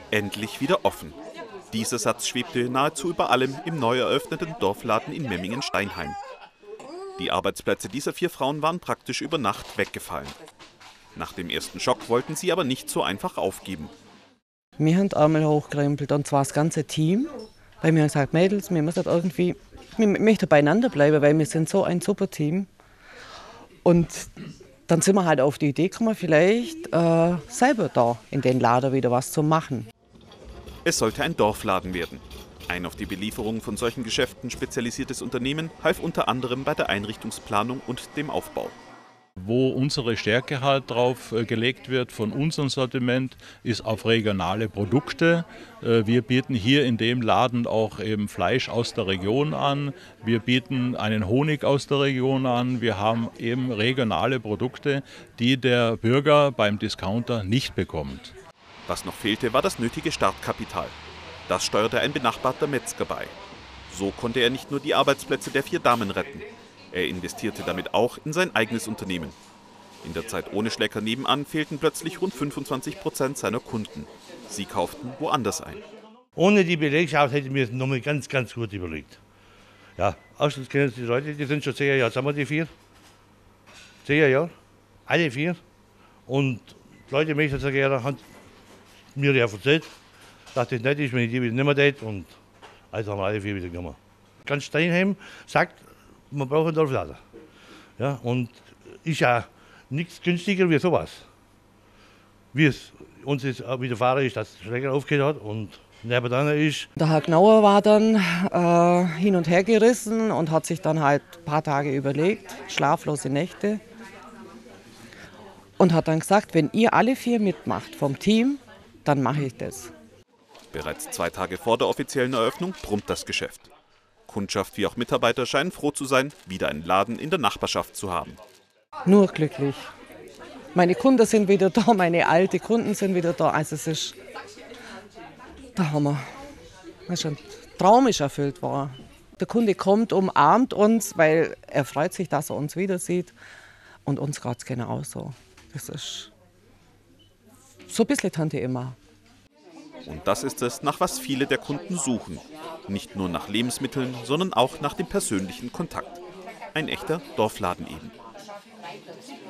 Endlich wieder offen. Dieser Satz schwebte nahezu über allem im neu eröffneten Dorfladen in Memmingen-Steinheim. Die Arbeitsplätze dieser 4 Frauen waren praktisch über Nacht weggefallen. Nach dem ersten Schock wollten sie aber nicht so einfach aufgeben. Wir haben einmal hochgerempelt, und zwar das ganze Team. Weil wir haben gesagt, Mädels, wir müssen irgendwie, wir möchten beieinander bleiben, weil wir sind so ein super Team. Und dann sind wir halt auf die Idee gekommen, vielleicht selber da in den Laden wieder was zu machen. Es sollte ein Dorfladen werden. Ein auf die Belieferung von solchen Geschäften spezialisiertes Unternehmen half unter anderem bei der Einrichtungsplanung und dem Aufbau. Wo unsere Stärke halt drauf gelegt wird von unserem Sortiment, ist auf regionale Produkte. Wir bieten hier in dem Laden auch eben Fleisch aus der Region an. Wir bieten einen Honig aus der Region an. Wir haben eben regionale Produkte, die der Bürger beim Discounter nicht bekommt. Was noch fehlte, war das nötige Startkapital. Das steuerte ein benachbarter Metzger bei. So konnte er nicht nur die Arbeitsplätze der 4 Damen retten. Er investierte damit auch in sein eigenes Unternehmen. In der Zeit ohne Schlecker nebenan fehlten plötzlich rund 25% seiner Kunden. Sie kauften woanders ein. Ohne die Belegschaft hätte ich mir das nochmal ganz, ganz gut überlegt. Ja, außerdem kennen Sie die Leute, die sind schon 10 Jahre, sagen wir die 4? 10 Jahre, alle 4. Und die Leute möchten so gerne, haben mir ja erzählt, dass das nicht ist, wenn ich die wieder nicht mehr tät. Und also haben wir alle 4 wieder genommen. Ganz Steinheim sagt, man braucht einen Dorfladen. Ja, und ist ja nichts günstiger wie sowas. Wie es uns jetzt widerfahren ist, dass der Schläger aufgehört hat und nebenan ist. Der Herr Gnauer war dann hin und her gerissen und hat sich dann halt ein paar Tage überlegt, schlaflose Nächte. Und hat dann gesagt, wenn ihr alle 4 mitmacht vom Team, dann mache ich das. Bereits 2 Tage vor der offiziellen Eröffnung brummt das Geschäft. Kundschaft wie auch Mitarbeiter scheinen froh zu sein, wieder einen Laden in der Nachbarschaft zu haben. Nur glücklich. Meine Kunden sind wieder da, meine alten Kunden sind wieder da. Also es ist der Hammer. Ein Traum ist erfüllt worden. Der Kunde kommt, umarmt uns, weil er freut sich, dass er uns wieder sieht. Und uns geht es genauso. Das ist so ein bisschen Tante Emma. Und das ist es, nach was viele der Kunden suchen. Nicht nur nach Lebensmitteln, sondern auch nach dem persönlichen Kontakt. Ein echter Dorfladen eben.